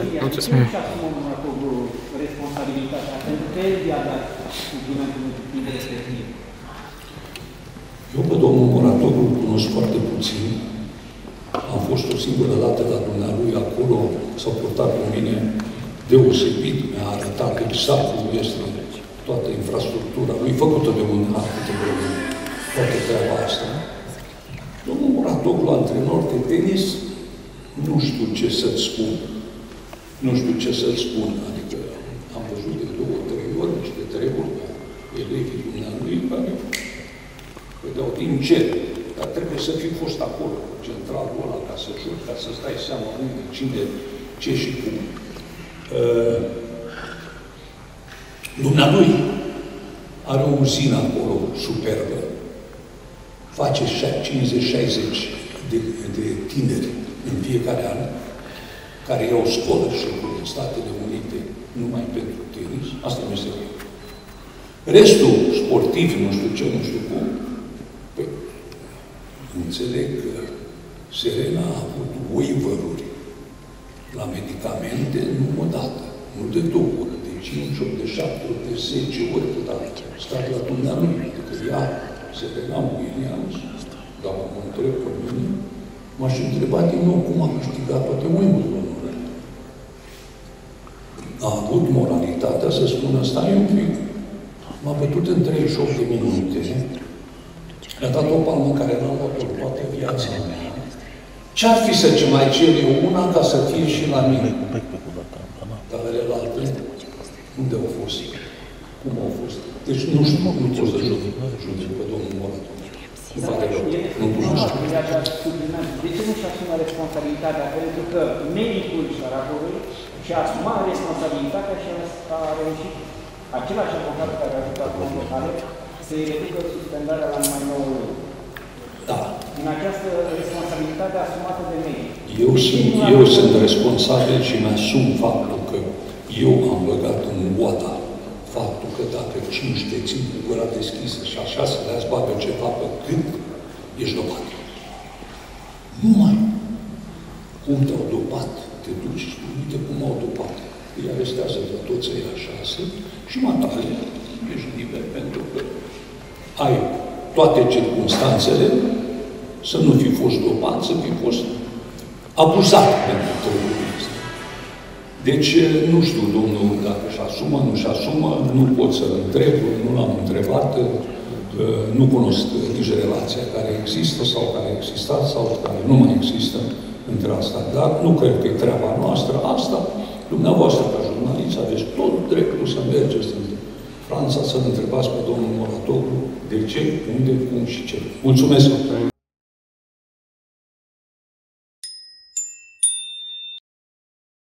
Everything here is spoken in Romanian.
responsabilitatea, pentru că el i-a dat cuvântul respectiv. Eu pe domnul Moratoglu îl cunosc foarte puțin. Am fost o singură dată la dumnealui acolo, s-a purtat cu mine deosebit, mi-a arătat exact cum este toată infrastructura lui, făcută de un arhitect, toată treaba asta. Domnul Moratoglu, antrenor de tenis, nu știu ce să-ți spun. Nu știu ce să-ți spun. Adică am văzut de 2-3 ori niște treburi pe elevii dumnealui care vedeau din cer. Dar trebuie să fi fost acolo, centralul ăla, ca să joci, ca să-ți dai seama unde, cine, ce și cum. Dumnealui are o uzină acolo superbă. Face 50-60 de tineri în fiecare an, care iau scholarship-uri în Statele Unite numai pentru tenis. Asta nu este rău. Restul sportiv, nu știu ce, nu știu cum, păi, înțeleg că Serena a avut waiver-uri la medicamente nu o dată, nu de 2 ori, de 5 ori, de 7 ori, de 10 ori, dar stat la dumnealui. Adică ea, Serena Williams, dar mă întreb pe mine, m-aș întreba din nou cum a câștigat toate Wimbledon-urile. A avut moralitatea să spună, stai un pic, m-a bătut în 38 de minute, mi-a dat o palmă care n-a luat-o toată viața mea. Ce-ar fi să ce mai cer eu una ca să fie și la mine? Dar celelalte, unde au fost? Cum au fost? Deci nu știu, nu pot să judec pe domnul Moratoglu. Nu pare rău. Nu cunoaște. De ce nu-și asumă responsabilitatea? Pentru că medicul Șarapului și-a asumat responsabilitatea și a reușit același avocat care a ajutat locale să-i reducă suspendarea la numai 9 luni. Da. În această responsabilitate asumată de medic. Eu sunt responsabil și mi-asum faptul că eu am băgat în boata faptul că dacă 5 te țin cu gura deschisă și așa să le-ați bagă ceva pe gând, ești dopat. Numai cum te-au dopat, te duci și uite cum au dopat. Îi arestează pe toți ăia 6 și matale, ești liber pentru că ai toate circunstanțele să nu fi fost dopat, să fi fost abuzat pentru treburile astea. Deci, nu știu, domnul, dacă își asumă, nu își asumă, nu pot să-l întreb, nu l-am întrebat, nu cunosc nici relația care există sau care a existat sau care nu mai există între asta. Dar nu cred că e treaba noastră asta. Dumneavoastră, ca jurnaliști, aveți tot dreptul să mergeți în Franța să-l întrebați pe domnul Moratoglu de ce, unde, cum și ce. Mulțumesc!